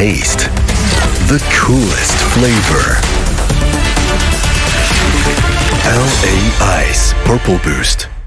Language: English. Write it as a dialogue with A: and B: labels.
A: taste, the coolest flavor. LA Ice Purple Boost.